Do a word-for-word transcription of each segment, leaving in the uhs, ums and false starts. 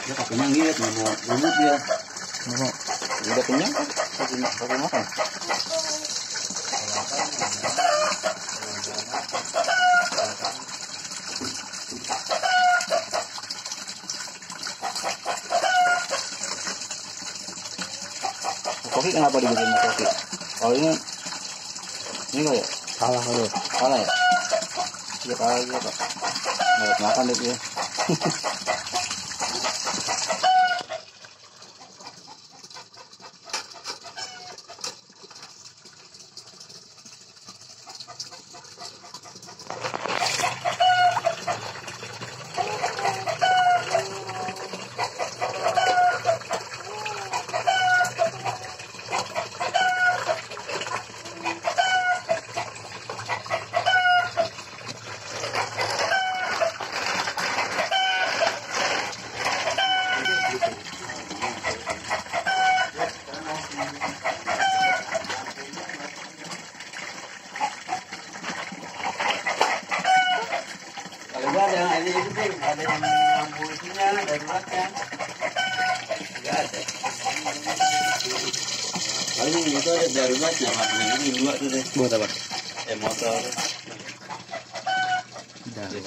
Dia tak kenyang dia, mau lumut dia. Mau udah kenyang kan? Pakai makan. Koki kenapa dibikin koki? Oh ini ini kok ya? Salah kali ya? Salah ya? Iya salah juga pak. Nggak makan deh dia. Ada yang ini itu pun ada yang lampu itunya daruratnya nggak ada. Paling itu ada daruratnya makanya ini dua tuh deh. Buat apa? Eh motor. Jadi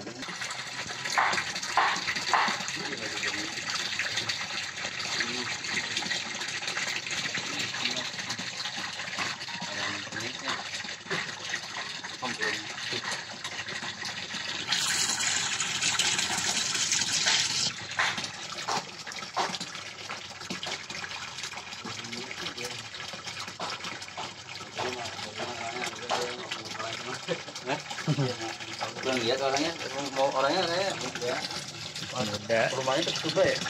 Belum lihat orangnya, mau orangnya kayak ya. muda. Rumahnya tertutup ya.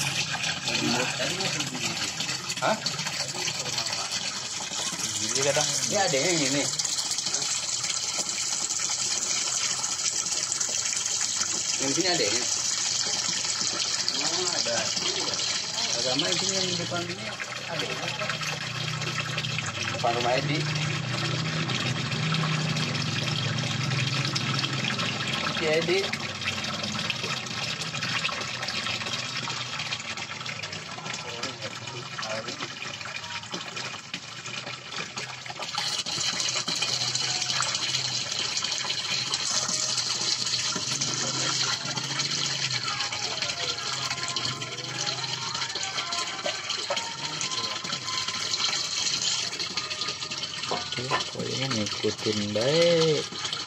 Hah? Jadi kadang Ini adanya yang ini. Yang sini adanya. Oh ada. Agama ini yang di depan ini adanya. Depan rumah Edi. Si Edi. pokoknya ngikutin baik.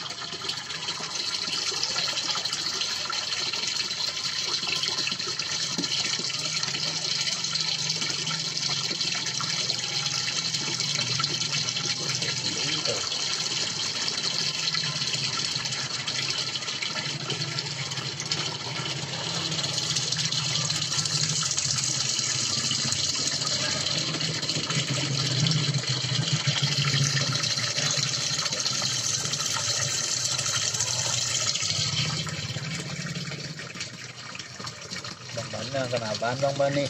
Bang Bani kenapaan Bang Bani?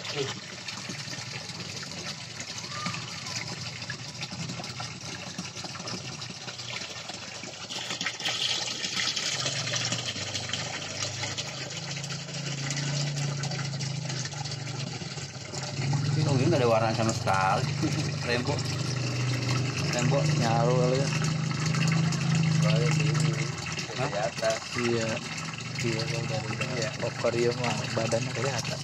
Ini nggak ada warna sama sekali. Rembo, rembo Nyalu kali ya. soalnya di ini di atas. Iya. Iya kalau dari ya, aquarium mah badannya kelihatan.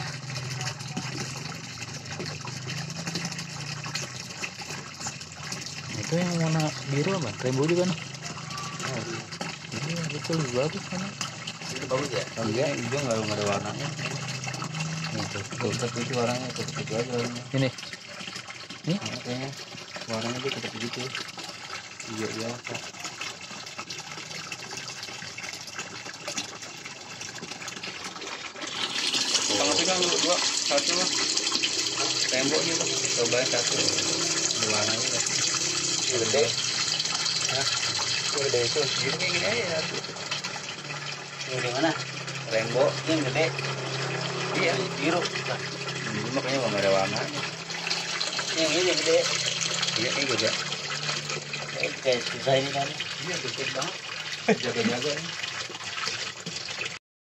Itu yang warna biru apa? Rainbow juga nih. Oh, Iya betul bagus kan? itu bagus ya. Kalau Iya. yang hijau nggak nggak ada warnanya. Itu Tetap itu warnanya tetap itu aja warnanya. ini. Ini Nah, kayaknya warnanya dia tetap begitu. Hijau biasa. Kalau pegang lu dua satu lah. Temboknya tuh coba satu. Ada warnanya kan. Gede. Hah? Gede itu. Gini kayak gini aja satu. Yang di mana? Rainbow yang gede. Iya biru. Nah, ini makanya nggak ada warnanya. Yang ini yang gede. Iya kayak gede. Kayak susah ini kan. Iya gede banget. Jaga-jaga.